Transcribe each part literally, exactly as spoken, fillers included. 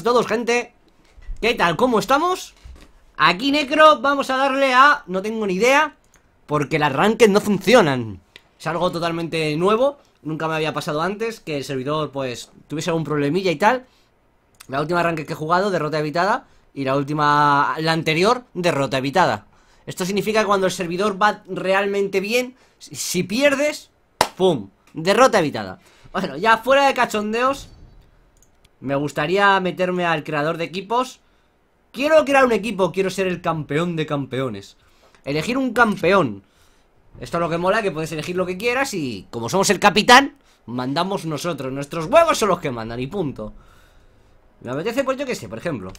todos, gente. ¿Qué tal? ¿Cómo estamos? Aquí, Necro, vamos a darle a... No tengo ni idea, porque las ranked no funcionan. Es algo totalmente nuevo. Nunca me había pasado antes que el servidor, pues, tuviese algún problemilla y tal. La última ranked que he jugado, derrota evitada. Y la última... La anterior, derrota evitada. Esto significa que cuando el servidor va realmente bien, si pierdes, ¡pum! Derrota evitada. Bueno, ya fuera de cachondeos, me gustaría meterme al creador de equipos. Quiero crear un equipo, quiero ser el campeón de campeones. Elegir un campeón. Esto es lo que mola, que puedes elegir lo que quieras y como somos el capitán, mandamos nosotros. Nuestros huevos son los que mandan y punto. Me apetece, pues yo qué sé, por ejemplo,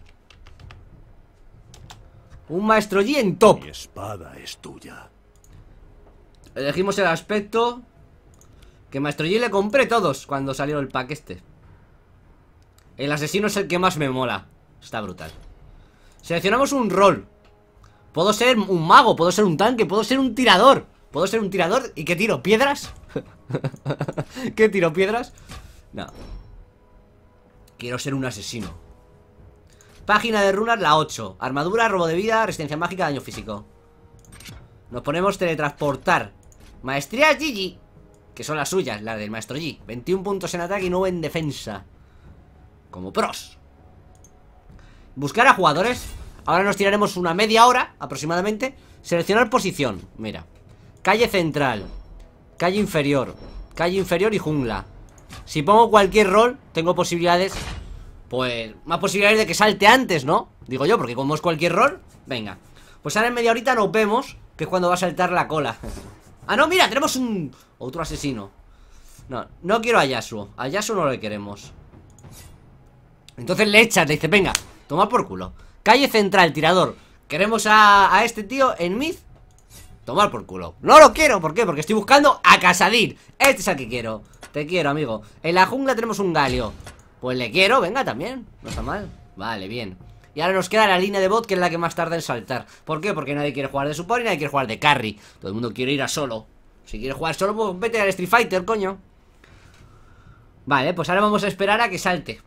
un Maestro Yi en top. Mi espada es tuya. Elegimos el aspecto. Que Maestro Yi le compré todos cuando salió el pack este. El asesino es el que más me mola. Está brutal. Seleccionamos un rol. Puedo ser un mago, puedo ser un tanque, puedo ser un tirador. Puedo ser un tirador. ¿Y qué tiro? ¿Piedras? ¿Qué tiro? ¿Piedras? No. Quiero ser un asesino. Página de runas, la ocho. Armadura, robo de vida, resistencia mágica, daño físico. Nos ponemos teletransportar. Maestría Gigi, que son las suyas, las del Maestro Yi. veintiún puntos en ataque y nueve en defensa. Como pros. Buscar a jugadores. Ahora nos tiraremos una media hora aproximadamente. Seleccionar posición, mira. Calle central, calle inferior, calle inferior y jungla. Si pongo cualquier rol, tengo posibilidades. Pues, más posibilidades de que salte antes, ¿no? Digo yo, porque como es cualquier rol. Venga, pues ahora en media horita nos vemos, que es cuando va a saltar la cola. Ah, no, mira, tenemos un... Otro asesino. No, no quiero a Yasuo. A Yasuo no le queremos. Entonces le echas, le dice, venga, toma por culo. Calle central, tirador. Queremos a, a este tío en mid. Tomar por culo. No lo quiero, ¿por qué? Porque estoy buscando a Casadín. Este es el que quiero. Te quiero, amigo. En la jungla tenemos un Galio. Pues le quiero, venga también. No está mal. Vale, bien. Y ahora nos queda la línea de bot, que es la que más tarda en saltar. ¿Por qué? Porque nadie quiere jugar de support y nadie quiere jugar de carry. Todo el mundo quiere ir a solo. Si quieres jugar solo, pues vete al Street Fighter, coño. Vale, pues ahora vamos a esperar a que salte.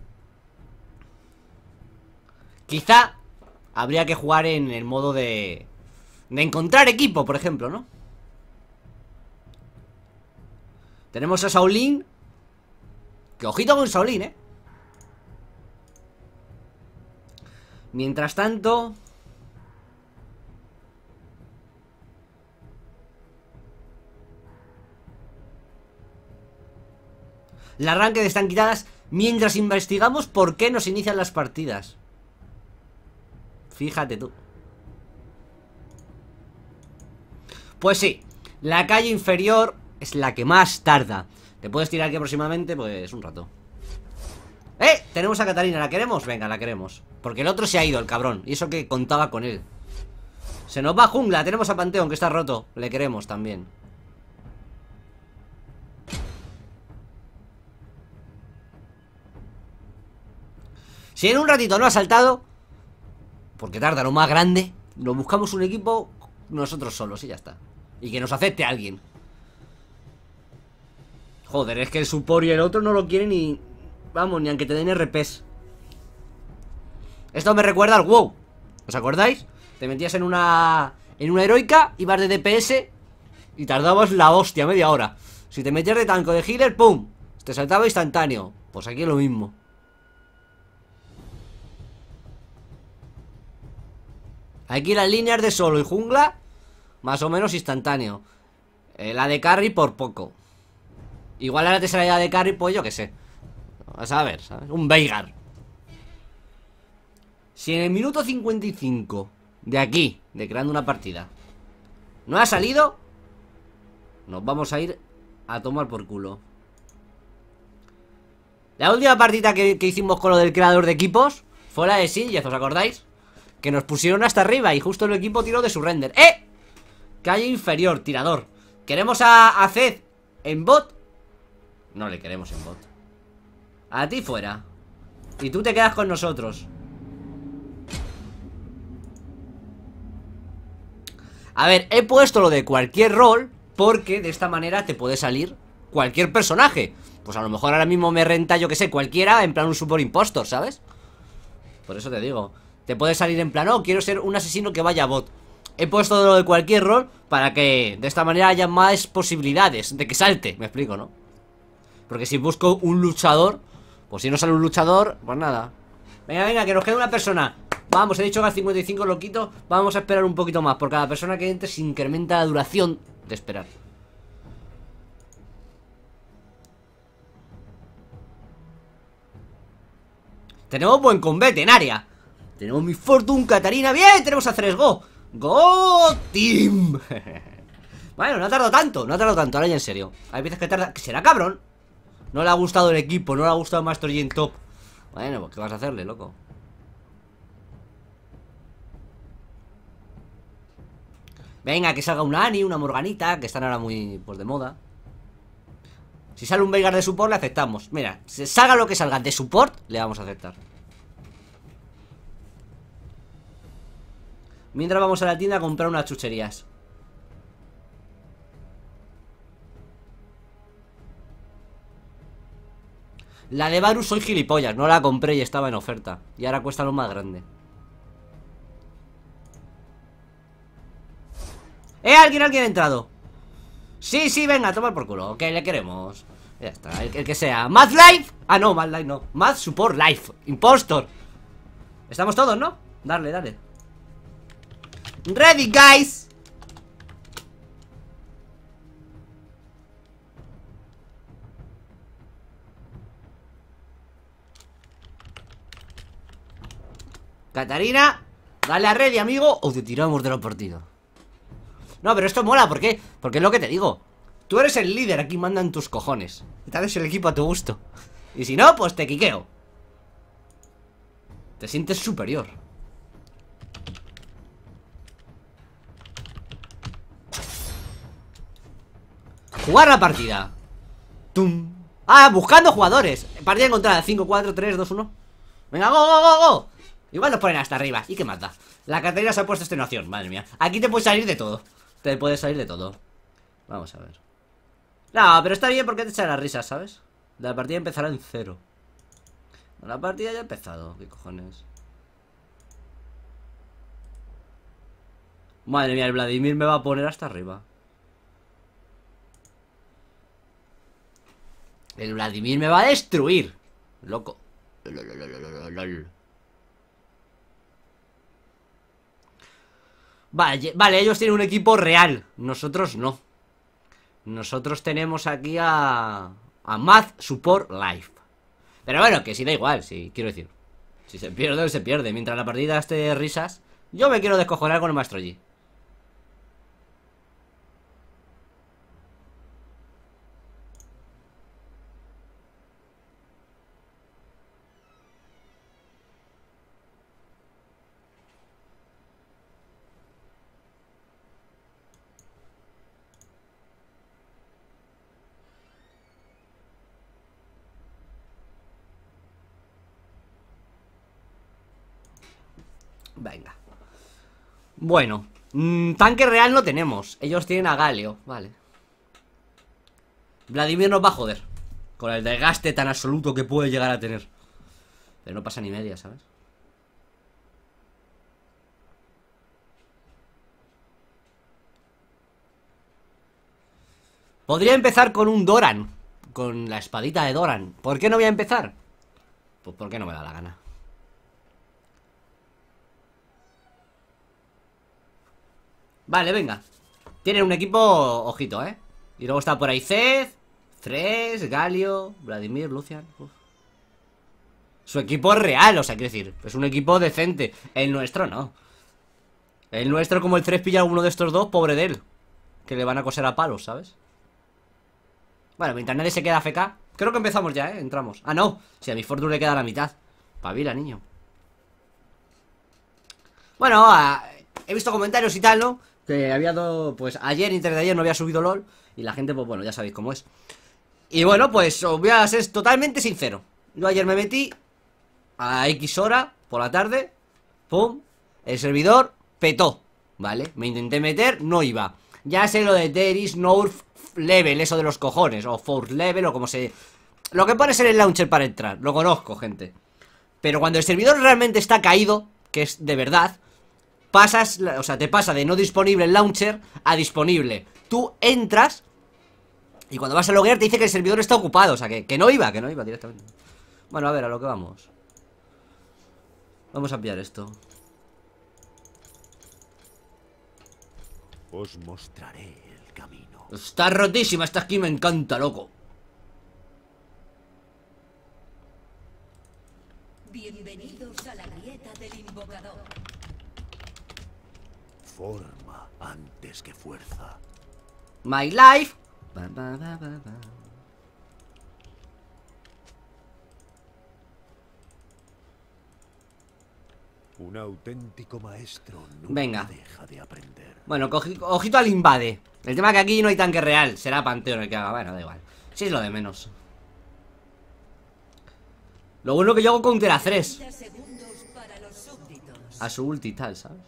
Quizá habría que jugar en el modo de... De encontrar equipo, por ejemplo, ¿no? Tenemos a Shaolin. Que ojito con Shaolin, ¿eh? Mientras tanto... Las ranked están quitadas mientras investigamos por qué nos inician las partidas. Fíjate tú. Pues sí, la calle inferior es la que más tarda. Te puedes tirar aquí aproximadamente, pues, un rato. ¡Eh! Tenemos a Catarina, ¿la queremos? Venga, la queremos. Porque el otro se ha ido, el cabrón. Y eso que contaba con él. Se nos va a jungla, tenemos a Panteón, que está roto. Le queremos también. Si en un ratito no ha saltado, porque tarda lo más grande, nos buscamos un equipo nosotros solos y ya está. Y que nos acepte alguien. Joder, es que el support y el otro no lo quieren ni... Vamos, ni aunque te den R Ps. Esto me recuerda al WoW. ¿Os acordáis? Te metías en una... En una heroica, ibas de D P S y tardabas la hostia, media hora. Si te metías de tanco de healer, ¡pum! Te saltaba instantáneo. Pues aquí es lo mismo. Aquí las líneas de solo y jungla, más o menos instantáneo. eh, La de carry por poco. Igual ahora te sale la de carry, pues yo que sé. Vas a ver, ¿sabes? Un Veigar. Si en el minuto cincuenta y cinco de aquí, de creando una partida, no ha salido, nos vamos a ir a tomar por culo. La última partida que, que hicimos con lo del creador de equipos fue la de Singed, ¿os acordáis? Que nos pusieron hasta arriba y justo el equipo tiró de su render. ¡Eh! Calle inferior, tirador. ¿Queremos a, a Zed en bot? No le queremos en bot. A ti fuera. Y tú te quedas con nosotros. A ver, he puesto lo de cualquier rol porque de esta manera te puede salir cualquier personaje. Pues a lo mejor ahora mismo me renta, yo que sé, cualquiera, en plan un super impostor, ¿sabes? Por eso te digo, te puede salir en plan, oh, quiero ser un asesino que vaya a bot. He puesto lo de cualquier rol para que de esta manera haya más posibilidades de que salte, me explico, ¿no? Porque si busco un luchador, pues si no sale un luchador, pues nada. Venga, venga, que nos quede una persona. Vamos, he dicho que al cincuenta y cinco lo quito. Vamos a esperar un poquito más. Por cada persona que entre se incrementa la duración de esperar. Tenemos buen combate en área. Tenemos mi Fortune, Katarina. Bien, tenemos a Go. Go Team. Bueno, no ha tardado tanto. No ha tardado tanto, ahora ya en serio. Hay veces que tarda. ¿Será cabrón? No le ha gustado el equipo, no le ha gustado Master Yi en top. Bueno, pues ¿qué vas a hacerle, loco? Venga, que salga una Annie, una Morganita, que están ahora muy, pues, de moda. Si sale un Veigar de support, le aceptamos. Mira, si salga lo que salga de support, le vamos a aceptar. Mientras vamos a la tienda a comprar unas chucherías. La de Varus soy gilipollas, no la compré y estaba en oferta. Y ahora cuesta lo más grande. ¡Eh! ¿Alguien, alguien ha entrado? Sí, sí, venga, toma por culo. Que le queremos. Ya está, el, el que sea. Mad Life. Ah, no, Mad Life no. Mad Support Life. Impostor. Estamos todos, ¿no? Dale, dale. Ready, guys. Katarina, dale a ready, amigo, o te tiramos de los partidos. No, pero esto mola, ¿por qué? Porque es lo que te digo. Tú eres el líder, aquí mandan tus cojones. Y te haces el equipo a tu gusto. Y si no, pues te quiqueo. Te sientes superior. Jugar la partida. ¡Tum! Ah, buscando jugadores. Partida encontrada, cinco, cuatro, tres, dos, uno. Venga, go, go, go, go. Igual nos ponen hasta arriba. ¿Y qué mata? La Catarina se ha puesto extenuación, madre mía. Aquí te puede salir de todo. Te puede salir de todo. Vamos a ver. No, pero está bien porque te echa las risas, ¿sabes? La partida empezará en cero. La partida ya ha empezado. ¿Qué cojones? Madre mía, el Vladimir me va a poner hasta arriba. El Vladimir me va a destruir. Loco. Vale, vale, ellos tienen un equipo real. Nosotros no. Nosotros tenemos aquí a... a Mad Support Life. Pero bueno, que si da igual, sí, quiero decir. Si se pierde, se pierde. Mientras la partida esté de risas, yo me quiero descojonar con el Maestro Yi. Venga. Bueno, mmm, tanque real no tenemos. Ellos tienen a Galio, vale. Vladimir nos va a joder con el desgaste tan absoluto que puede llegar a tener. Pero no pasa ni media, ¿sabes? Podría empezar con un Doran. Con la espadita de Doran. ¿Por qué no voy a empezar? Pues porque no me da la gana. Vale, venga. Tienen un equipo, ojito, ¿eh? Y luego está por ahí Zed, Thresh, Galio, Vladimir, Lucian. Uf. Su equipo es real, o sea, quiero decir, es un equipo decente. El nuestro no. El nuestro, como el Thresh pilla a uno de estos dos, pobre de él. Que le van a coser a palos, ¿sabes? Bueno, mientras nadie se queda A F K. Creo que empezamos ya, ¿eh? Entramos. Ah, no, si a mi Fortune le queda la mitad. Pavila, niño. Bueno, a... he visto comentarios y tal, ¿no? Que había dado, pues ayer, antes de ayer no había subido LOL. Y la gente, pues bueno, ya sabéis cómo es. Y bueno, pues os voy a ser totalmente sincero. Yo ayer me metí a X hora, por la tarde. Pum, el servidor petó, ¿vale? Me intenté meter, no iba. Ya sé lo de There is no level, eso de los cojones. O fourth level, o como se Lo que pones en el launcher para entrar, lo conozco, gente. Pero cuando el servidor realmente está caído, que es de verdad, pasas, o sea, te pasa de no disponible el launcher a disponible. Tú entras y cuando vas a loguear te dice que el servidor está ocupado. O sea, que, que no iba, que no iba directamente. Bueno, a ver, a lo que vamos. Vamos a pillar esto. Os mostraré el camino. Está rotísima esta skin, me encanta, loco. Bienvenidos a la grieta del invocador. Forma antes que fuerza. My life. Ba, ba, ba, ba, ba. Un auténtico maestro nunca Venga. deja de aprender. Bueno, cogi- ojito al invade. El tema es que aquí no hay tanque real. Será Panteón el que haga, bueno, da igual. Sí, es lo de menos. Lo bueno que yo hago counter a tres. treinta segundos para los súbditos. A su ulti y tal, ¿sabes?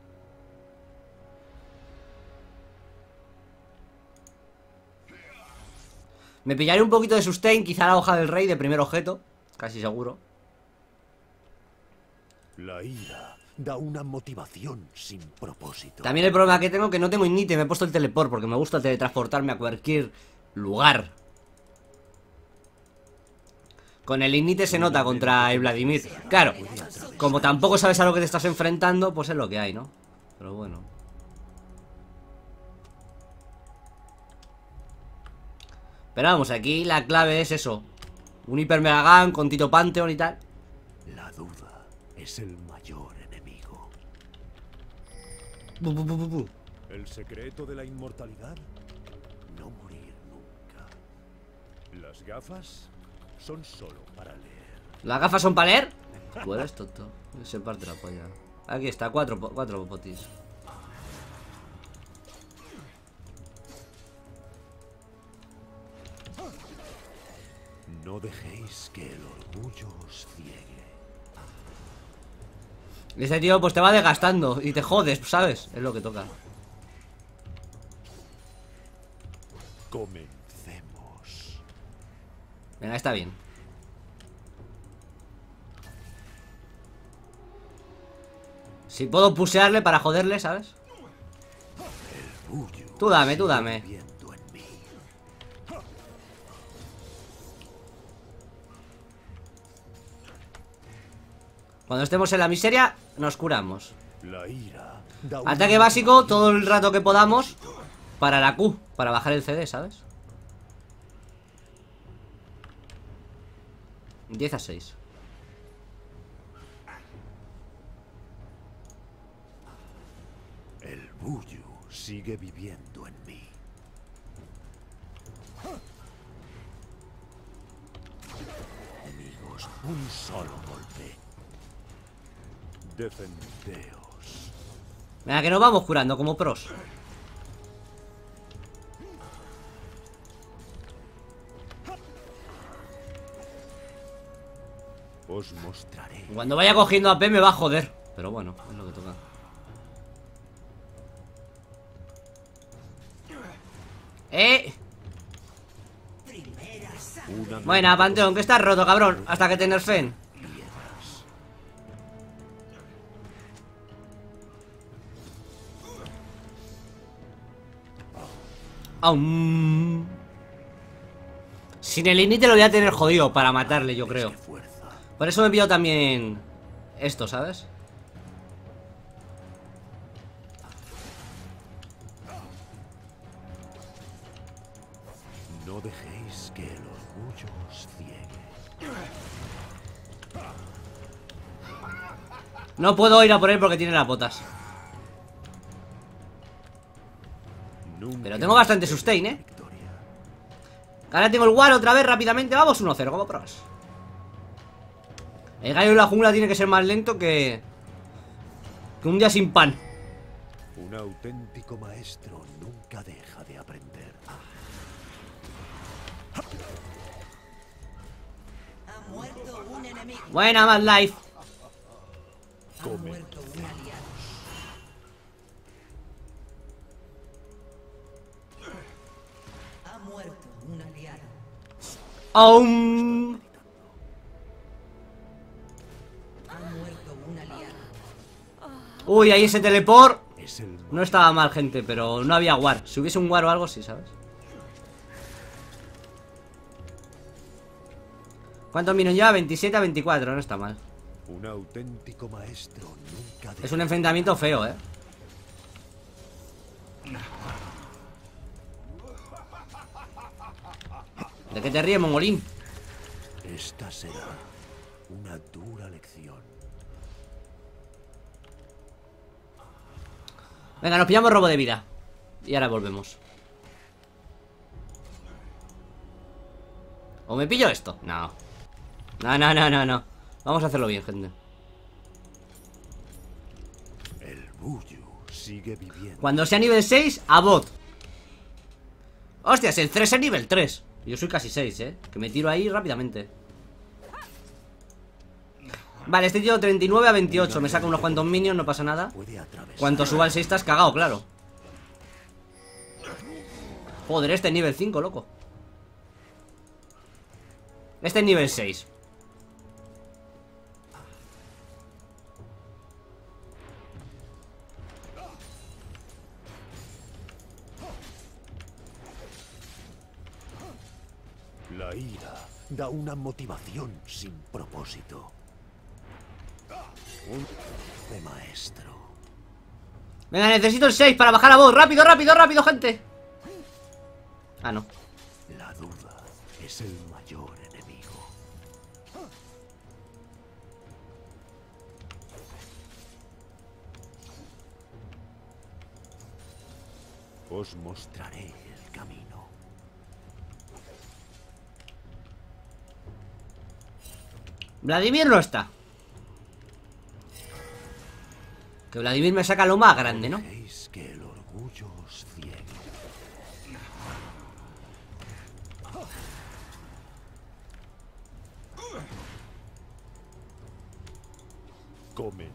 Me pillaré un poquito de sustain, quizá la hoja del rey de primer objeto. Casi seguro. La ira da una motivación sin propósito. También el problema que tengo es que no tengo ignite, me he puesto el teleport porque me gusta teletransportarme a cualquier lugar. Con el ignite se nota contra el Vladimir. Claro, como tampoco sabes a lo que te estás enfrentando, pues es lo que hay, ¿no? Pero bueno. Pero vamos, aquí la clave es eso. Un hiper mega gun con Tito Pantheon y tal. La duda es el mayor enemigo. Bu, bu, bu, bu, bu. El secreto de la inmortalidad, no morir nunca. Las gafas son solo para leer. ¿Las gafas son para leer? Tú eres tonto. Se parte la polla. Aquí está, cuatro, po- cuatro potis. No dejéis que el orgullo os ciegue. Este tío pues te va desgastando y te jodes, ¿sabes? Es lo que toca. Comencemos. Venga, está bien. Si puedo pusearle para joderle, ¿sabes? El orgullo Tú dame, tú sigue dame. viviendo en mí. Cuando estemos en la miseria, nos curamos. La ira da una Ataque básico todo el rato que podamos para la Q, para bajar el C D, ¿sabes? diez a seis. El Buyu sigue viviendo en mí. Enemigos, un solo golpe. Defendeos. Venga, que nos vamos curando como pros. Os mostraré. Cuando vaya cogiendo A P me va a joder. Pero bueno, es lo que toca. ¡Eh! Una Buena, Panteón, que estás roto, cabrón. Hasta que te nerfen. piedras. Aún. Sin el inite lo voy a tener jodido para matarle, yo creo. Qué fuerza. Por eso me he pillado también esto, ¿sabes? No dejéis que el orgullo os ciegue. No puedo ir a por él porque tiene las botas. Nunca Pero tengo bastante sustain, ¿eh? victoria. Ahora tengo el wall otra vez rápidamente. Vamos uno cero, como pros. El gallo en la jungla tiene que ser más lento que... Que un día sin pan. Un auténtico maestro nunca deja de aprender. Ha muerto un enemigo. Buena, más life. Ha muerto un aliado. Ha muerto un aliado. ¡Aum! Uy, ahí ese teleport. No estaba mal, gente, pero no había war. Si hubiese un war o algo, sí, ¿sabes? ¿Cuántos minions lleva? veintisiete a veinticuatro, no está mal. Un auténtico maestro nunca Es un enfrentamiento feo, ¿eh? ¿De qué te ríes, mongolín? Esta será una dura lección. Venga, nos pillamos robo de vida. Y ahora volvemos. ¿O me pillo esto? No. No, no, no, no, no. Vamos a hacerlo bien, gente. El Buyu sigue viviendo. Cuando sea nivel seis, a bot. Hostias, el tres es nivel tres. Yo soy casi seis, eh. Que me tiro ahí rápidamente. Vale, este tío treinta y nueve a veintiocho. Me saca unos cuantos minions, no pasa nada. Cuanto suba el seis estás cagado, claro. Joder, este es nivel cinco, loco. Este es nivel seis. La ira da una motivación sin propósito. Un de maestro. Venga, necesito el seis para bajar la voz. Rápido, rápido, rápido, gente. Ah, no. La duda es el mayor enemigo. Os mostraré el camino. Vladimir no está. Que Vladimir me saca lo más grande, ¿no? Dejéis que el orgullo os ciegue. Comencemos.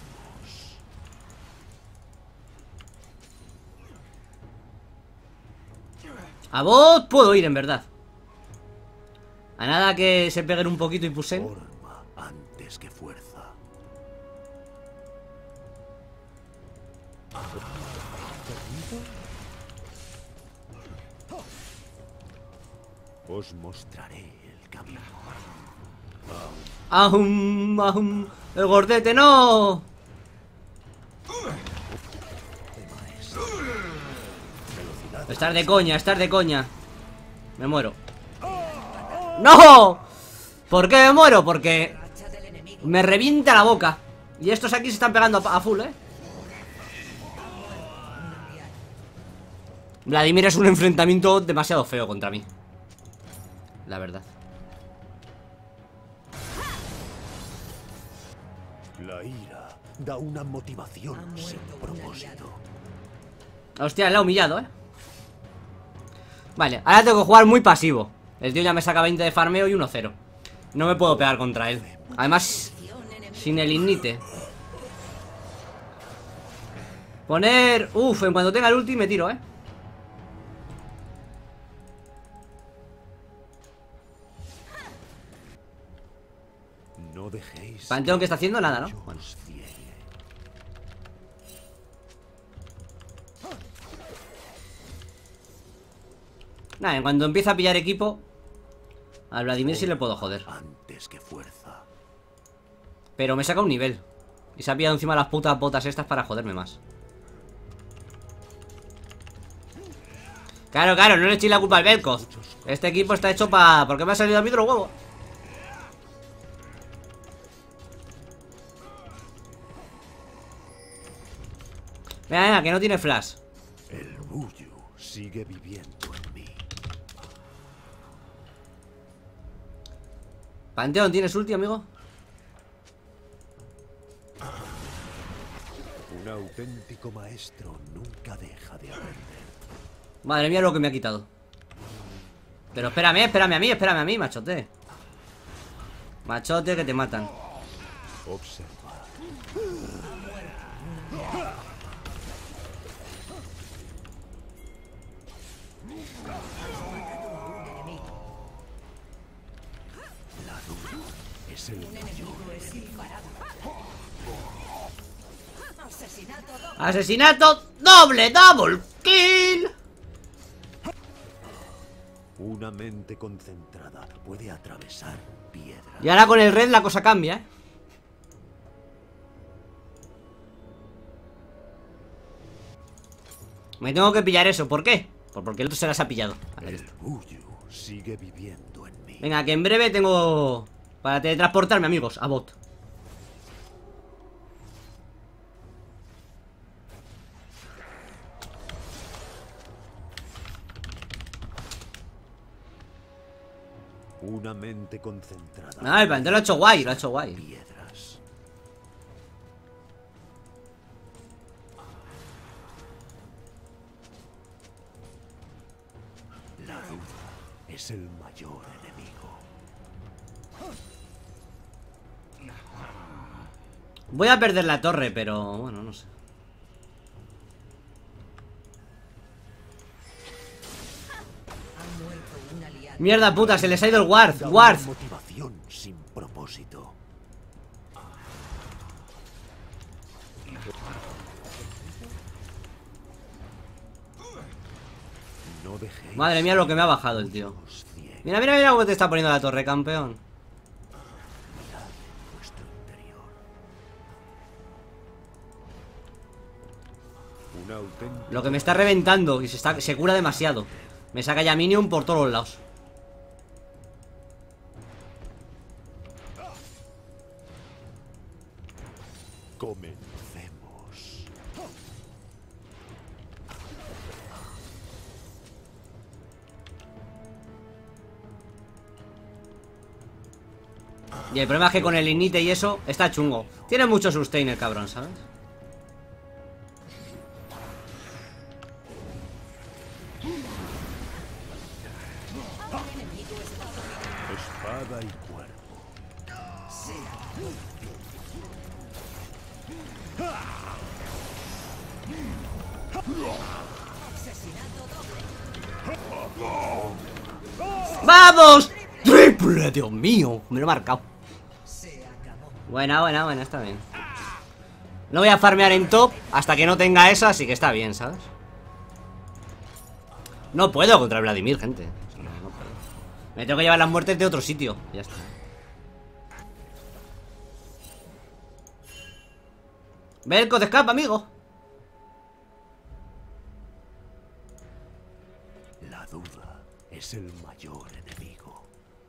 A bot puedo ir, en verdad. A nada que se peguen un poquito y pusen. Forma antes que fuerza. Os mostraré el camino. ¡Ahum! ¡Ahum! ¡El gordete no! Estar de coña, estar de coña. Me muero. ¡No! ¿Por qué me muero? Porque me revienta la boca. Y estos aquí se están pegando a full, ¿eh? Vladimir es un enfrentamiento demasiado feo contra mí. La verdad. La ira da una motivación sin propósito. Hostia, le ha humillado, ¿eh? Vale, ahora tengo que jugar muy pasivo. El tío ya me saca veinte de farmeo y uno cero. No me puedo pegar contra él. Además, sin el ignite. Poner... Uf, en cuanto tenga el ulti me tiro, ¿eh? No dejéis. Panteón, ¿qué está haciendo? Nada, ¿no? Bueno. Nada, en cuanto empieza a pillar equipo, al Vladimir sí le puedo joder. Antes que fuerza. Pero me saca un nivel. Y se ha pillado encima las putas botas estas para joderme más. Claro, claro, no le echéis la culpa al Vel'Koz. Este equipo está hecho para... ¿Por qué me ha salido a mí de los huevos? Venga, venga, que no tiene flash. El Buyu sigue viviendo en mí. Panteón, ¿tienes ulti, amigo? Un auténtico maestro nunca deja de aprender. Madre mía lo que me ha quitado. Pero espérame, espérame a mí, espérame a mí, machote. Machote, que te matan. Observa. duda es el mayor. Asesinato doble. Asesinato doble, double kill. Una mente concentrada puede atravesar piedras. Y ahora con el red la cosa cambia, ¿eh? Me tengo que pillar eso, ¿por qué? Pues porque el otro se las ha pillado. Vale, El listo. Buyu sigue viviendo en mí. Venga, que en breve tengo para teletransportarme, amigos, a bot. Una mente concentrada. Ah, el plantel lo ha hecho guay, lo ha hecho guay. Piedras. La duda es el mayor enemigo. Voy a perder la torre, pero bueno, no sé. Ha muerto un aliado. Mierda puta, se les ha ido el ward. Da Ward. una motivación sin propósito. No dejéis Madre mía lo que me ha bajado el tío. os ciegue Mira, mira, mira cómo te está poniendo la torre, campeón. vuestro interior. Una auténtica Lo que me está reventando y se, está, se cura demasiado. Me saca ya minion por todos los lados. Comencemos. Y el problema es que con el inite y eso está chungo. Tiene mucho sustain el cabrón, ¿sabes? Espada y cuerpo. ¡Vamos! ¡Triple! ¡Dios mío! Me lo he marcado. Se acabó. Buena, buena, buena, está bien. No voy a farmear en top hasta que no tenga esa, así que está bien, ¿sabes? No puedo contra Vladimir, gente. O sea, no, no puedo. Me tengo que llevar las muertes de otro sitio. Ya está. Belko, te escapa, amigo. La duda es el mayor enemigo.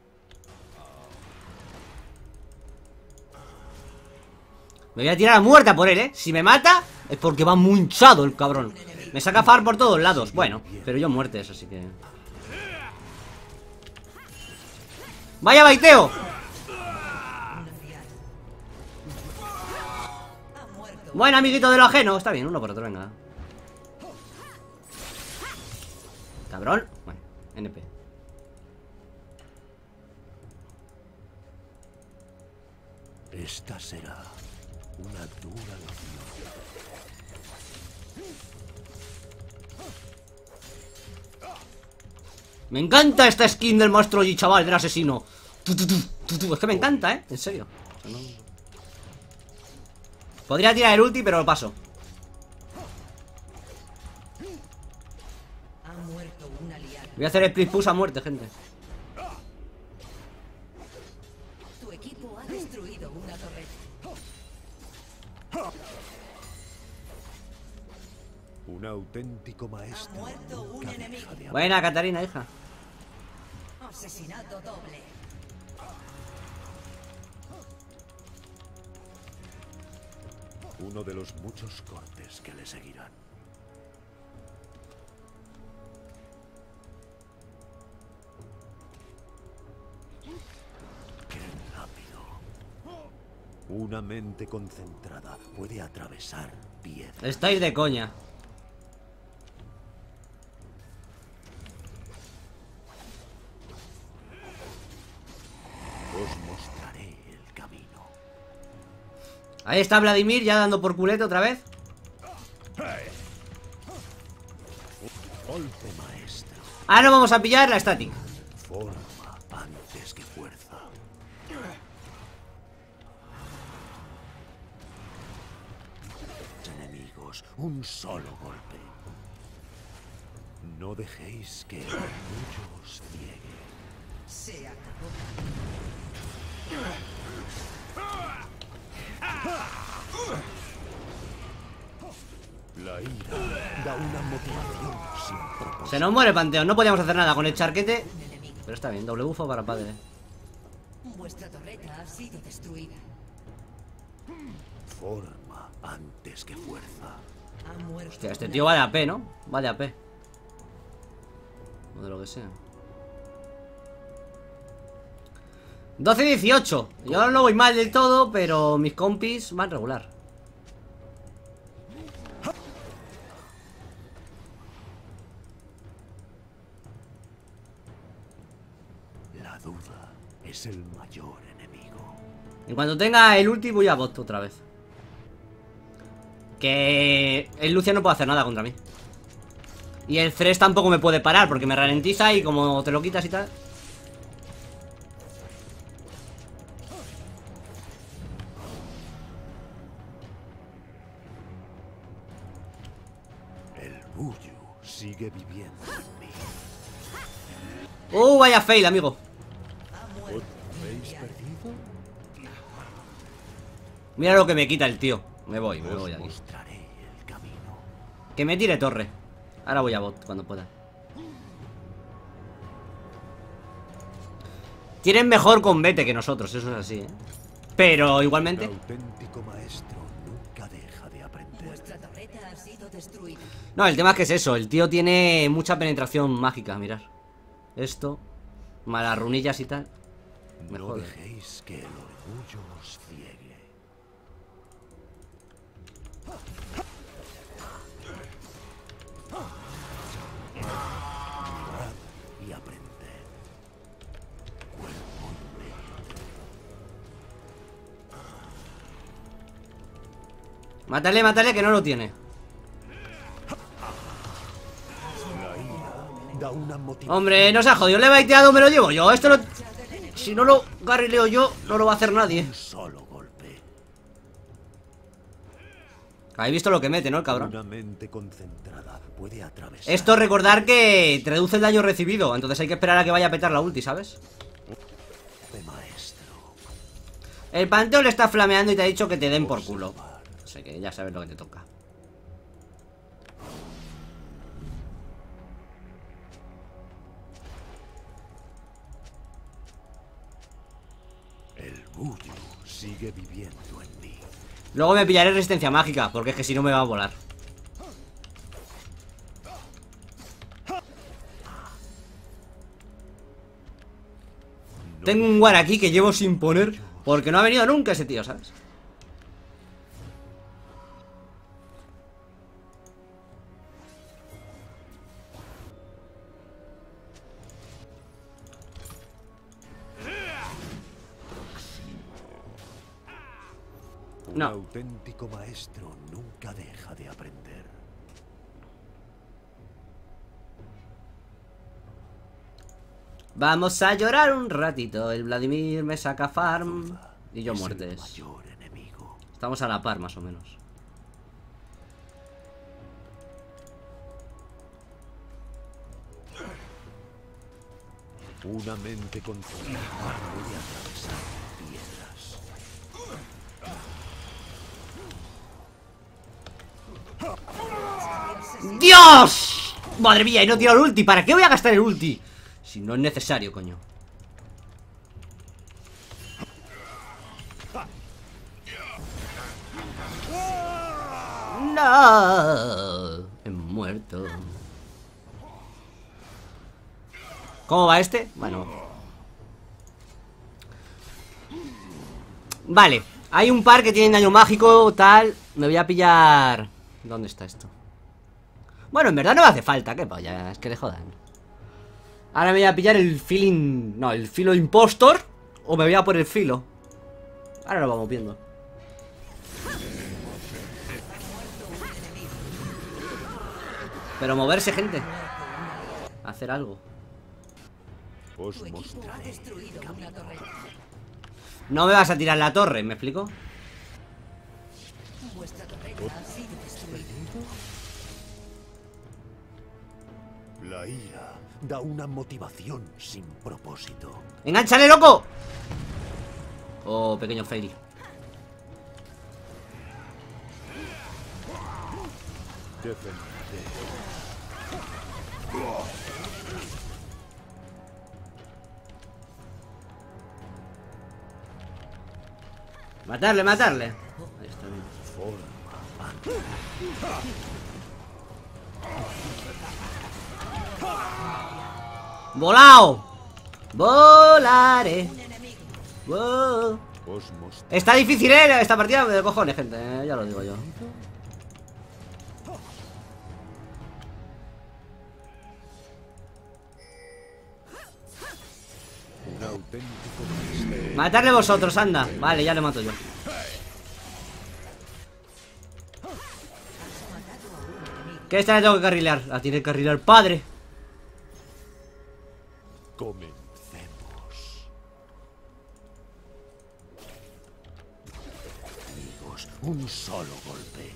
Me voy a tirar a muerte por él, ¿eh? Si me mata, es porque va muy hinchado el cabrón. Me saca far por todos lados. Bueno, pero yo muertes, así que... ¡Vaya baiteo! Bueno, amiguito de lo ajeno. Está bien, uno por otro, venga. Cabrón. Bueno, N P. Esta será una dura lección. Me encanta esta skin del monstruo y chaval, del asesino. Tu, tu, tu, tu, tu. Es que me encanta, ¿eh? En serio. O sea, no... Podría tirar el ulti, pero lo paso. Ha muerto un aliado. Voy a hacer el split push a muerte, gente. Tu equipo ha destruido una torreta. Un auténtico Ha maestro. muerto un nunca enemigo. deja de amar. Buena, Catarina, hija. Asesinato doble. Uno de los muchos cortes que le seguirán. ¡Qué rápido! Una mente concentrada puede atravesar piedras. Estáis de coña. Os mostraré el camino. Ahí está Vladimir ya dando por culete otra vez. Golpe maestro. Ahora vamos a pillar la static. Forma antes que fuerza. orgullos, un solo golpe. No dejéis que el orgullo os ciegue. Se acabó. La ira da una motivación sin propósito. Se nos muere Panteón, no podíamos hacer nada con el charquete. Pero está bien, doble bufo para padre. Vuestra torreta ha sido destruida. Forma antes que fuerza. Ha muerto. Hostia, este tío va de A P, ¿no? Va de A P. O de lo que sea. doce dieciocho. Yo no voy mal del todo, pero mis compis van regular. La duda es el mayor enemigo. En cuanto tenga el ulti voy a bot otra vez. Que el Lucian no puede hacer nada contra mí. Y el Thresh tampoco me puede parar porque me ralentiza y como te lo quitas y tal. El Buyu sigue viviendo en mí. ¡Uh, vaya fail, amigo! ¿Habéis perdido? Mira lo que me quita el tío. Me voy, me Os voy aquí. mostraré el camino. Que me tire torre. Ahora voy a bot cuando pueda. Tienen mejor combate que nosotros, eso es así, ¿eh? Pero Un igualmente. auténtico maestro nunca deja de aprender. Vuestra torreta ha sido destruida. No, el tema es que es eso. El tío tiene mucha penetración mágica, mirad. Esto, malas runillas y tal. Me No jode. dejéis que el orgullo os ciegue. Mirad y aprended. Cuerpo negro. Mátale, mátale, que no lo tiene. La ira da una motivación. Hombre, no se ha jodido. Le he baiteado, me lo llevo yo. Esto lo... Si no lo garrileo yo, no lo va a hacer nadie. Un solo golpe. Habéis visto lo que mete, ¿no, el cabrón? Una mente concentrada puede atravesar. Esto recordar que te reduce el daño recibido. Entonces hay que esperar a que vaya a petar la ulti, ¿sabes? de maestro. El Panteón le está flameando y te ha dicho que te den por culo. Así que ya sabes lo que te toca. El Buyu sigue viviendo en mí. Luego me pillaré resistencia mágica, porque es que si no me va a volar. Tengo un war aquí que llevo sin poner porque no ha venido nunca ese tío, ¿sabes? Un No. auténtico maestro nunca deja de aprender. Vamos a llorar un ratito. El Vladimir me saca farm y yo Es el muertes. mayor enemigo. Estamos a la par, más o menos. Una mente concentrada puede atravesar piedras. ¡Dios! Madre mía, y no tiro el ulti. ¿Para qué voy a gastar el ulti? Si no es necesario, coño. No. He muerto. ¿Cómo va este? Bueno. Vale. Hay un par que tienen daño mágico, tal. Me voy a pillar... ¿Dónde está esto? Bueno, en verdad no me hace falta, qué polla, es que le jodan. Ahora me voy a pillar el feeling... No, el filo impostor. O me voy a por el filo. Ahora lo vamos viendo. Pero moverse, gente. Hacer algo. Os Tu equipo ha mostraré. destruido una torreta. No me vas a tirar la torre, ¿me explico? Vuestra torreta ha sido destruida. La ira da una motivación sin propósito. ¡Engánchale, loco! Oh, pequeño fail. Defenderé. Matarle, matarle. Ahí está bien. ¡Volao! ¡Volaré! ¡Wow! Os mostraré. Está difícil, ¿eh? Esta partida de cojones, gente, eh, ya lo digo yo. Un auténtico misterio. Matarle vosotros, anda. Vale, ya le mato yo. Que esta la tengo que carrilear. La tiene que carrilear padre. Comencemos. Amigos, un solo golpe.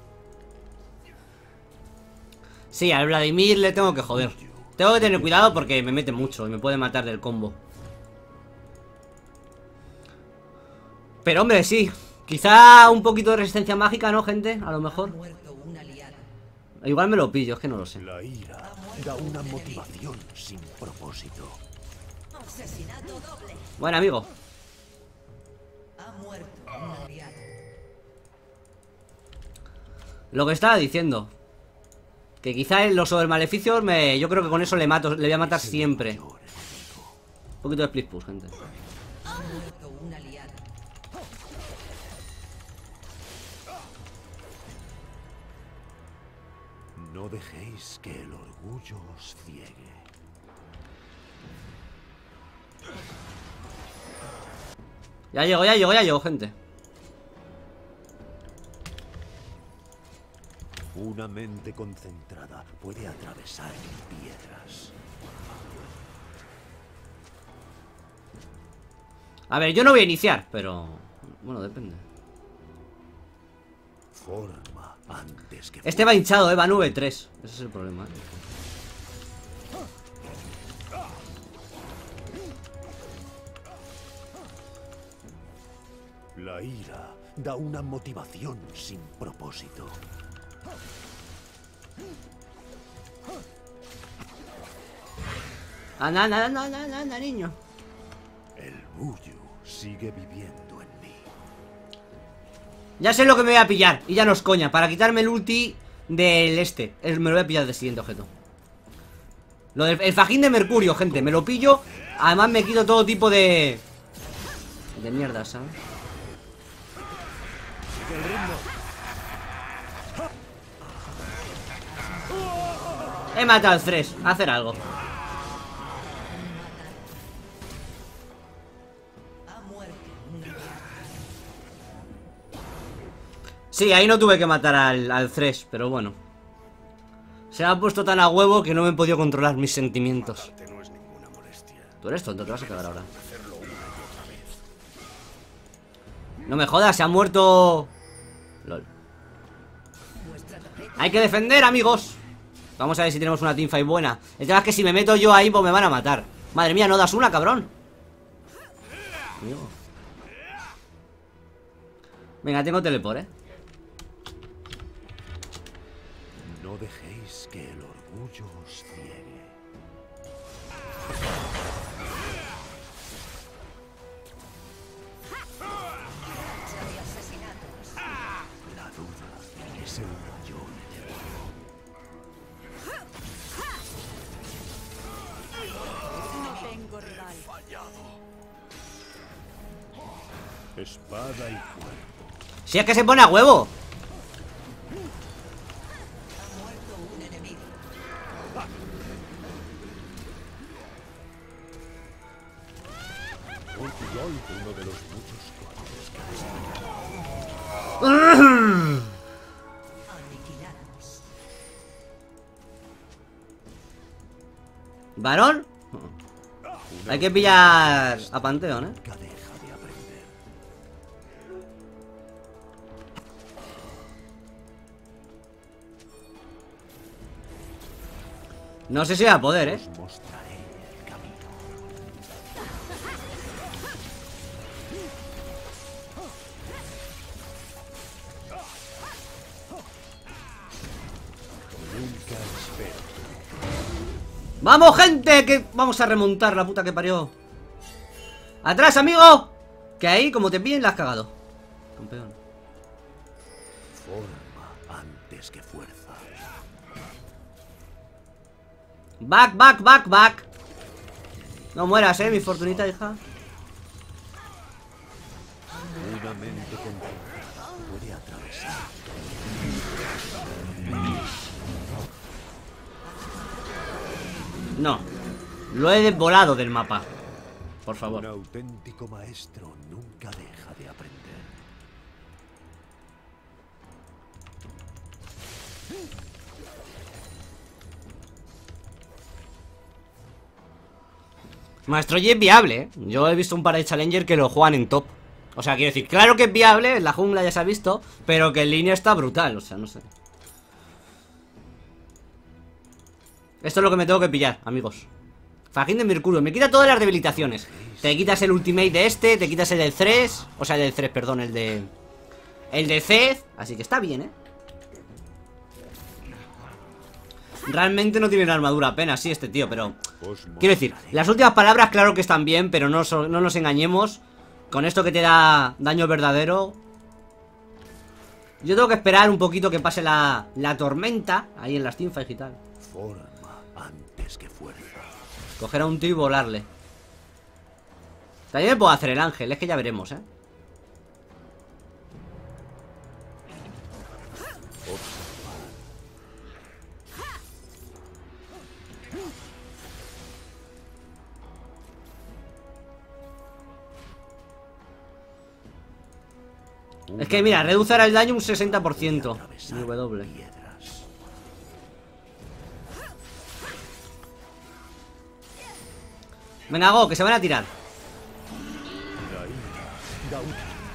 Sí, al Vladimir le tengo que joder. Tengo que tener cuidado porque me mete mucho y me puede matar del combo. Pero hombre, sí. Quizá un poquito de resistencia mágica, ¿no, gente? A lo mejor. Igual me lo pillo, es que no lo sé. La ira da una motivación sin propósito. Asesinato doble. Buen amigo. Ha muerto un aliado. Lo que estaba diciendo. Que quizá en los sobremalecios me... Yo creo que con eso le mato, le voy a matar siempre. Un poquito de split push, gente. Ha muerto un aliado. No dejéis que el orgullo os ciegue. Ya llego, ya llego, ya llego, gente. Una mente concentrada puede atravesar piedras. A ver, yo no voy a iniciar, pero... Bueno, depende. Forma antes que Este va hinchado, eh, va nueve tres. Ese es el problema, eh. La ira da una motivación sin propósito. Anda, anda, anda, anda, anda, niño. El Buyu sigue viviendo en mí. Ya sé lo que me voy a pillar. Y ya no es coña. Para quitarme el ulti del este. el- Me lo voy a pillar del siguiente objeto. Lo del el fajín de Mercurio, gente. Me lo pillo. Además me quito todo tipo de... De mierda, ¿sabes? He matado al tres. A hacer algo. Ha muerto un aliado. Sí, ahí no tuve que matar al, al Thresh, pero bueno. Se ha puesto tan a huevo que no me he podido controlar mis sentimientos. No es ninguna molestia. Tú eres tonto, te vas a quedar ahora. No me jodas, se ha muerto... Lol. Vuestra torreta Hay que defender, amigos. Vamos a ver si tenemos una teamfight buena. El tema es que si me meto yo ahí, pues me van a matar. Madre mía, no das una, cabrón. Amigo. Venga, tengo teleport, eh. No dejéis que el orgullo os ciegue. de asesinatos. La duda es el mayor enemigo. No tengo rival. Espada y cuerpo. Si es que se pone a huevo. Ha muerto un enemigo. Un gol, uno de los muchos golpes que Aniquilados. ¿Varón? Hay que pillar a Panteón, eh. nunca deja de aprender. No sé si va a poder, ¿eh? Os mostraré el camino. Nunca espero. ¡Vamos, gente! Que vamos a remontar, la puta que parió. ¡Atrás, amigo! Que ahí, como te pillen, la has cagado. Campeón. Forma antes que fuerza. Back, back, back, back. No mueras, eh, mi fortunita hija. Una mente controlada puede atravesar. No. Lo he volado del mapa. Por favor. Un auténtico maestro nunca deja de aprender. Maestro Yi es viable, ¿eh? Yo he visto un par de Challenger que lo juegan en top. O sea, quiero decir, claro que es viable, en la jungla ya se ha visto, pero que en línea está brutal, o sea, no sé. Esto es lo que me tengo que pillar, amigos. Fajín de Mercurio, me quita todas las debilitaciones. Te quitas el ultimate de este, te quitas el del Thresh. O sea, el del Thresh, perdón, el de... El de Zed, así que está bien, ¿eh? Realmente no tiene la armadura apenas, sí, este tío, pero... Quiero decir, las últimas palabras claro que están bien, pero no, so, no nos engañemos. Con esto que te da daño verdadero. Yo tengo que esperar un poquito que pase la, la tormenta ahí en las teamfights y tal. Forma antes que fuerza. Coger a un tío y volarle. También me puedo hacer el ángel, es que ya veremos, ¿eh? Es que mira, reducir el daño un sesenta por ciento. Mi W. Piedras. Venga, go, que se van a tirar. La ira da un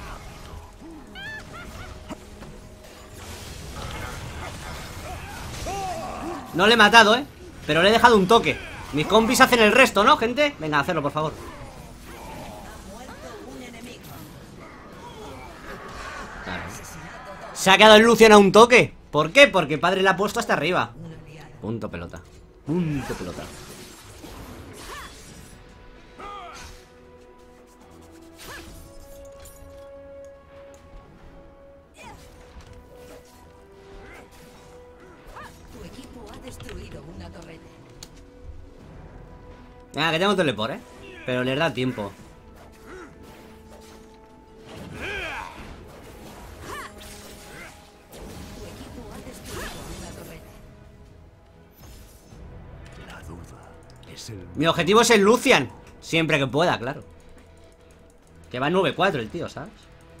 No le he matado, ¿eh? Pero le he dejado un toque. Mis compis hacen el resto, ¿no, gente? Venga, hacerlo, por favor. Claro. Se ha quedado el Lucian a un toque. ¿Por qué? Porque padre le ha puesto hasta arriba. Punto pelota. Punto pelota. Tu equipo ha destruido una torreta. Venga, que tengo teleport, ¿eh? Pero les da tiempo. Tu equipo ha destruido una torreta. La duda es el Mi objetivo es el Lucian. Siempre que pueda, claro. Que va nueve cuatro el tío, ¿sabes?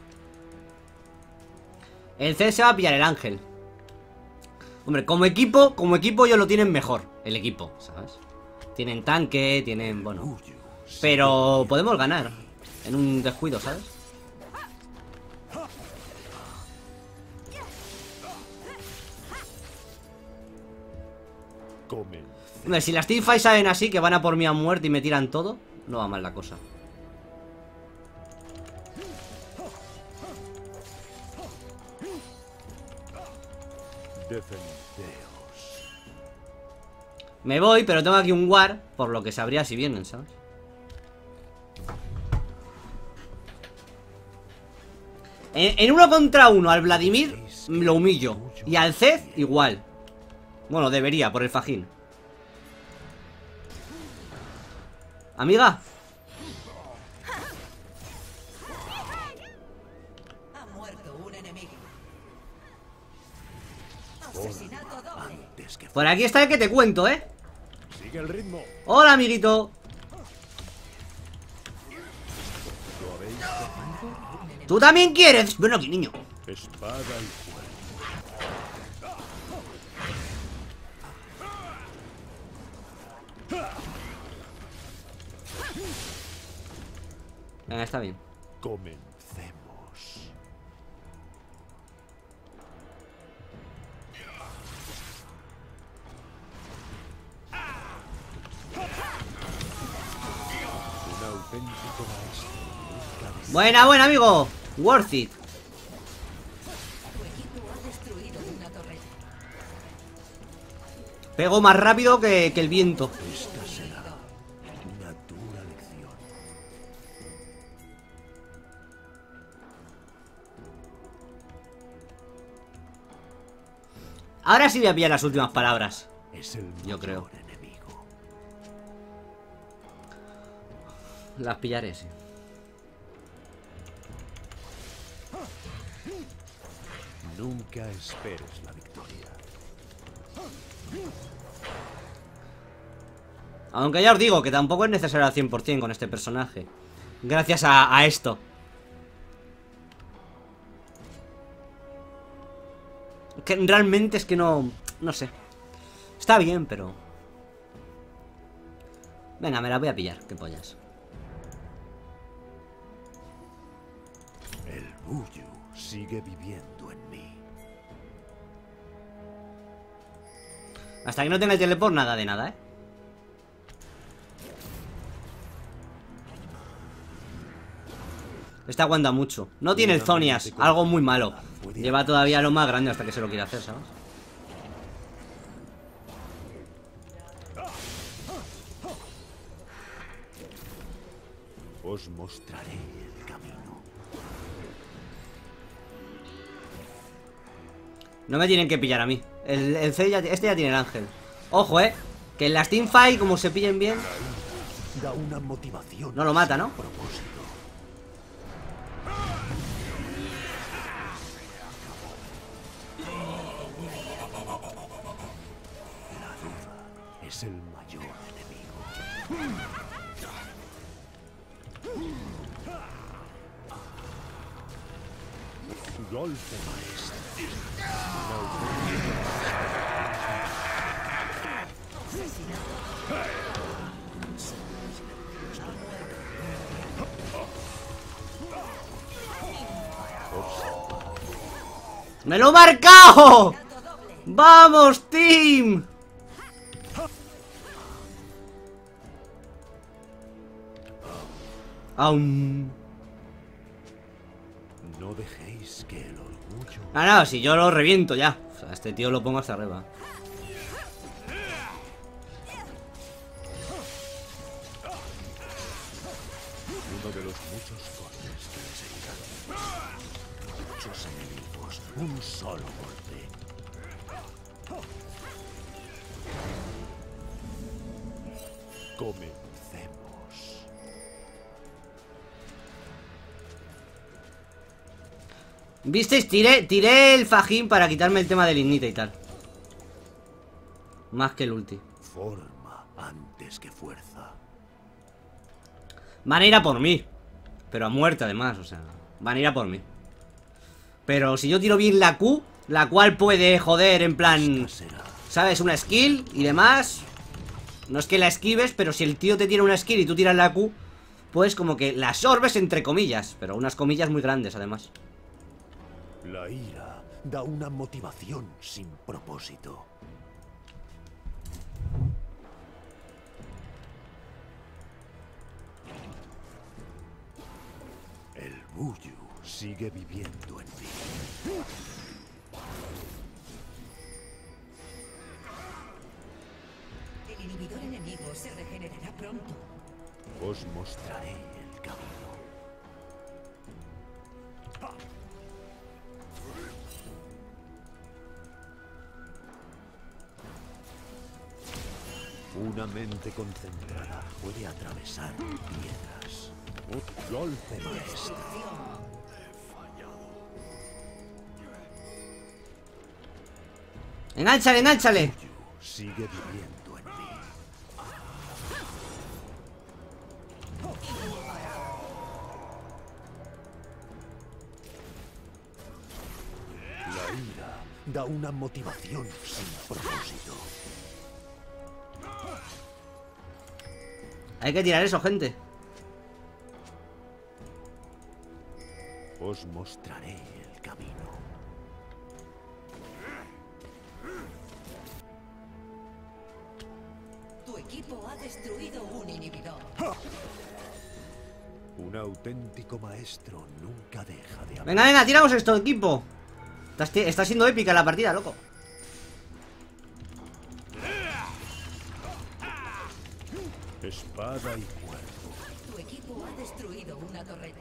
El C se va a pillar el ángel. Hombre, como equipo, como equipo ellos lo tienen mejor. El equipo, ¿sabes? Tienen tanque, tienen, bueno. orgullo. Pero podemos ganar en un descuido, ¿sabes? Comen. Hombre, si las teamfights saben así, que van a por mí a muerte y me tiran todo, no va mal la cosa. Defendeos. Me voy, pero tengo aquí un war, por lo que sabría si vienen, ¿sabes? En, en uno contra uno al Vladimir lo humillo. Y al Zed igual. Bueno, debería, por el fajín. Amiga. Ha muerto un enemigo. Asesinato doble. Antes que Por aquí está el que te cuento, ¿eh? sigue el ritmo. Hola, amiguito. ¿Lo habéis cogido? ¿Tú también quieres? Bueno, aquí, niño. Espada y fuego. Venga, está bien. Comencemos. Buena, buena, amigo. Worth it. Tu equipo ha destruido una torre. Pego más rápido que, que el viento. Esta será una dura lección. Ahora sí voy a pillar las últimas palabras. Es el Yo mayor creo. enemigo. Las pillaré, sí. Nunca esperes la victoria. Aunque ya os digo que tampoco es necesario al cien por cien con este personaje. Gracias a, a esto. Que realmente es que no... No sé. Está bien, pero... Venga, me la voy a pillar, qué pollas. El Buyu sigue viviendo en mí. Hasta que no tenga el teleport, nada de nada, ¿eh? Esta aguanta mucho. No tiene el Zonias, algo muy malo. Lleva todavía lo más grande hasta que se lo quiera hacer, ¿sabes? Os mostraré el camino. No me tienen que pillar a mí. El, el C ya, este ya tiene el ángel. Ojo, eh. Que en las teamfight, como se pillen bien, Da una motivación. no lo mata, ¿no? sin propósito. La duda es el mayor enemigo. Golpe maestro. ¡Me lo he marcado! ¡Vamos, team! Aún. No dejéis que el orgullo. Ah, no, si yo lo reviento ya. O sea, este tío lo pongo hasta arriba. Uno de los muchos golpes que les he dado. Muchos enemigos. Un solo golpe. Comencemos. ¿Visteis? Tiré, tiré el fajín para quitarme el tema del ignite y tal. Más que el ulti. Forma antes que fuerza. Van a ir a por mí. Pero a muerte además, o sea. Van a ir a por mí. Pero si yo tiro bien la Q, la cual puede joder en plan, Esta será ¿sabes? Una skill y demás. No es que la esquives, pero si el tío te tira una skill y tú tiras la Q, pues como que la absorbes entre comillas. Pero unas comillas muy grandes además. la ira. Da una motivación sin propósito. El Buyu sigue viviendo en mí. El inhibidor enemigo se regenerará pronto. Os mostraré el camino. Una mente concentrada puede atravesar piedras. Un golpe maestro. ¡Enganchale, enganchale! Buyu sigue viviendo en mí. La ira da una motivación sin propósito. Hay que tirar eso, gente. Os mostraré el camino. Tu equipo ha destruido un inhibidor. Un auténtico maestro nunca deja de hablar. Venga, venga, tiramos esto, equipo. Está, está siendo épica la partida, loco. Espada y cuerpo. Tu equipo ha destruido una torreta.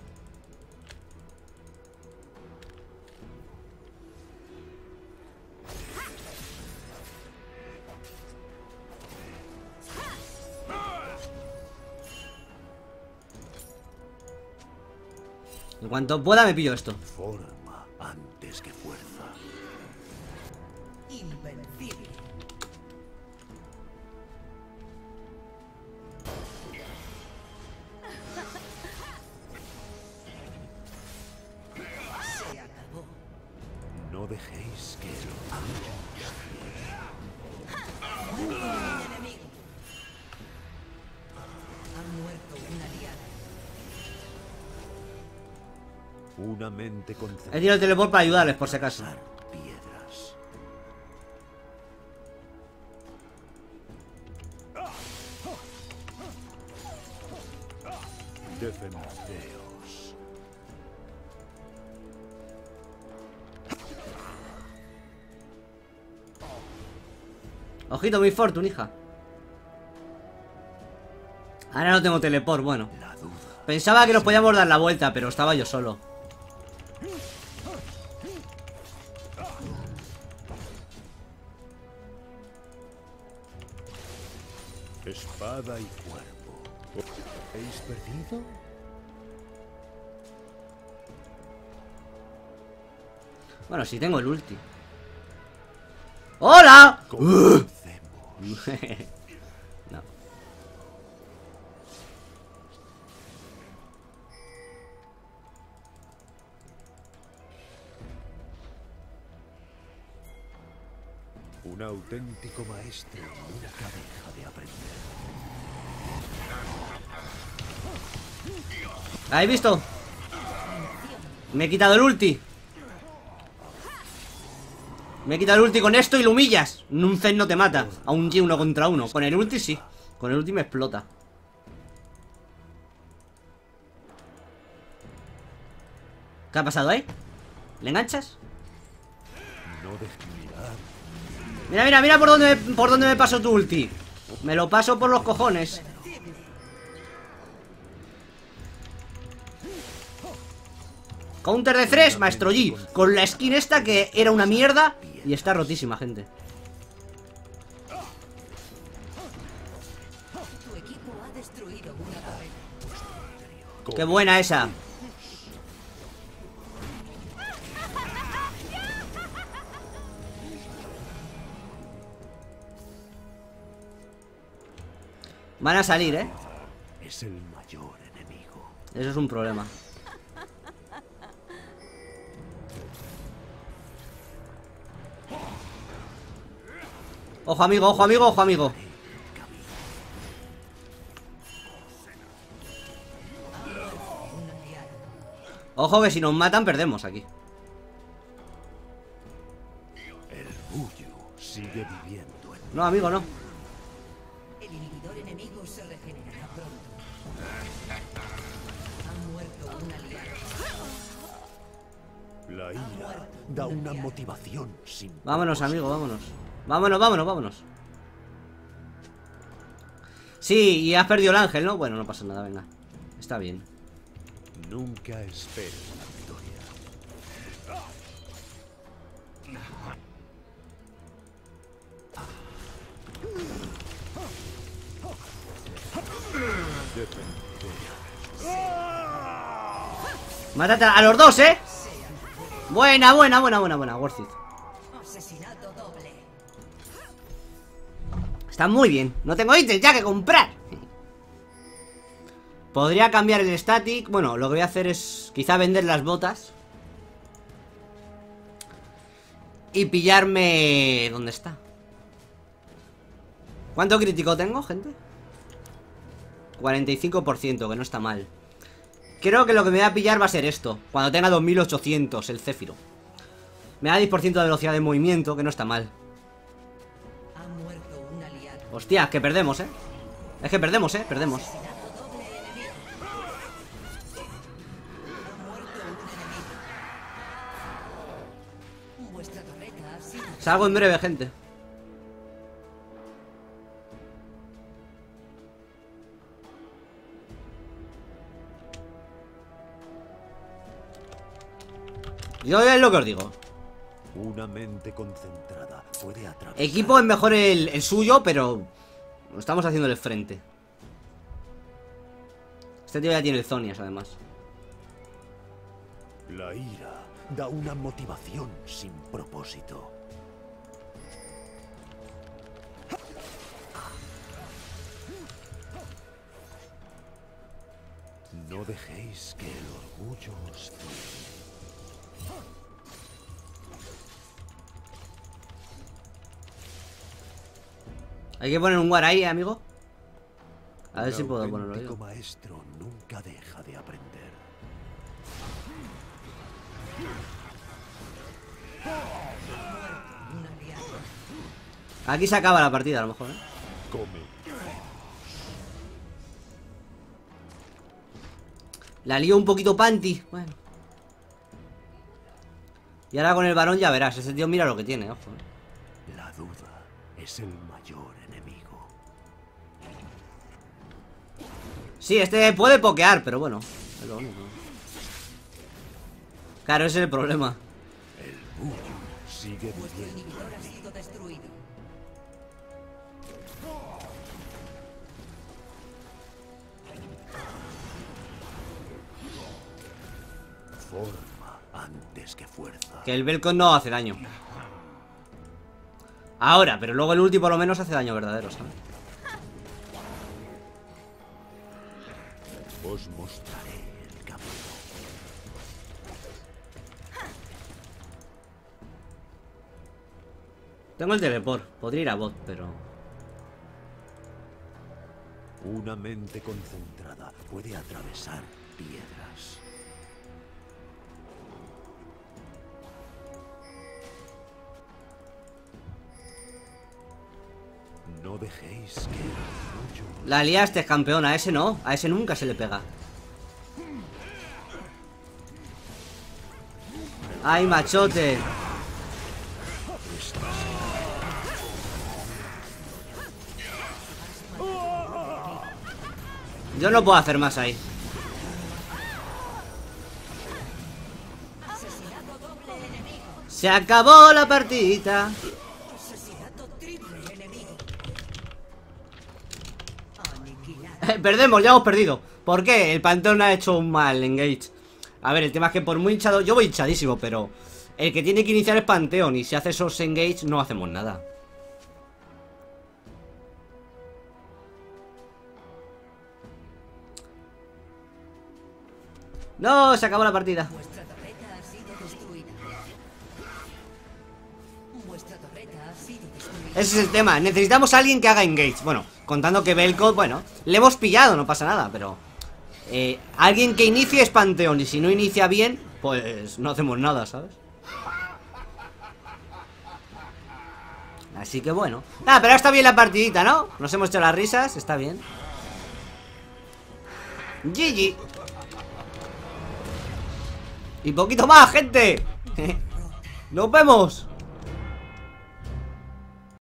En cuanto pueda me pillo esto. Forma antes que fuerza. Invencible. Se acabó. No dejéis que el Un enemigo. Ha muerto un aliado. Una mente He concentrada. tirado el teleport para ayudarles, por si acaso. Piedras. Defendeos. Ojito, mi fortune, hija. Ahora no tengo teleport, bueno. La duda. Pensaba que nos podíamos dar la vuelta, pero estaba yo solo. Espada y cuerpo. ¿Habéis perdido? Bueno, sí tengo el ulti. ¡Hola! Comencemos. No. Un auténtico maestro nunca deja de aprender. ¿Habéis visto? Me he quitado el ulti. Me he quitado el ulti con esto y lo humillas. Un Zen no te mata. A un G uno contra uno. Con el ulti sí. Con el ulti me explota. ¿Qué ha pasado ahí? ¿Le enganchas? No dejes mirar. Mira, mira, mira por dónde me, por dónde me paso tu ulti. Me lo paso por los cojones. Counter de tres, Maestro Yi. Con la skin esta que era una mierda. Y está rotísima, gente. Tu equipo ha destruido una torreta. Qué buena esa. Van a salir, ¿eh? Es el mayor enemigo. Eso es un problema. Ojo amigo, ojo amigo, ojo amigo. Ojo que si nos matan perdemos aquí. El Buyu sigue viviendo en No, amigo, no. El inhibidor enemigo se regenerará pronto. Ha muerto un aliado. la ira. Da una motivación sin Vámonos, propósito. amigo, vámonos. Vámonos, vámonos, vámonos. Sí, y has perdido el ángel, ¿no? Bueno, no pasa nada, venga. Está bien. Nunca esperes la victoria. Mátate a los dos, ¿eh? Buena, buena, buena, buena, buena, worth it. Asesinato doble. Está muy bien. No tengo ítems ya que comprar. Podría cambiar el static. Bueno, lo que voy a hacer es quizá vender las botas y pillarme... ¿Dónde está? ¿Cuánto crítico tengo, gente? cuarenta y cinco por ciento, que no está mal. Creo que lo que me voy a pillar va a ser esto. Cuando tenga dos mil ochocientos, el Céfiro. Me da diez por ciento de velocidad de movimiento, que no está mal. Ha muerto un aliado. Hostia, que perdemos, ¿eh? Es que perdemos, ¿eh? Perdemos. Asesinato doble enemigo. Vuestra torreta ha sido... Salgo en breve, gente. Yo es lo que os digo. Una mente concentrada puede atravesar. Equipo es mejor el, el suyo, pero estamos haciéndole frente. Este tío ya tiene zonias, además. La ira da una motivación sin propósito. No dejéis que el orgullo os ciegue. Hay que poner un war ahí, amigo. A ver Un si puedo ponerlo auténtico yo. maestro nunca deja de aprender. Un aliado. Aquí se acaba la partida, a lo mejor, ¿eh? Come. La lío un poquito panty. Bueno. Y ahora con el varón ya verás. Ese tío mira lo que tiene, ojo. ¿eh? La duda es el mayor enemigo. Sí, este puede pokear, pero bueno. Es lo único. Claro, ese es el problema. El bullo sigue Vuestro viviendo. inhibidor ha sido destruido. Forma antes que fuerza. Que el Belcon no hace daño. Ahora, pero luego el ulti por lo menos hace daño verdadero, ¿sabes? Os mostraré el camino. Tengo el teleport. Podría ir a bot, pero... Una mente concentrada puede atravesar piedras. No dejéis que el orgullo La liaste, campeón. A ese no. A ese nunca se le pega. ¡Ay, machote! Yo no puedo hacer más ahí. Asesinato doble enemigo. Se acabó la partida. Asesinato triple enemigo. Aniquilado. Eh, Perdemos, ya hemos perdido. ¿Por qué? El Panteón ha hecho un mal engage. A ver, el tema es que por muy hinchado... Yo voy hinchadísimo, pero... El que tiene que iniciar es Panteón. Y si hace esos engage no hacemos nada. No, se acabó la partida. Vuestra torreta ha sido destruida. Vuestra torreta ha sido destruida. Ese es el tema. Necesitamos a alguien que haga engage. Bueno, contando que Belcon, bueno, le hemos pillado, no pasa nada, pero... Eh, alguien que inicie es Panteón. Y si no inicia bien, pues no hacemos nada, ¿sabes? Así que bueno. Nada, pero ahora está bien la partidita, ¿no? Nos hemos hecho las risas, está bien. G G. Y poquito más, gente. Nos vemos.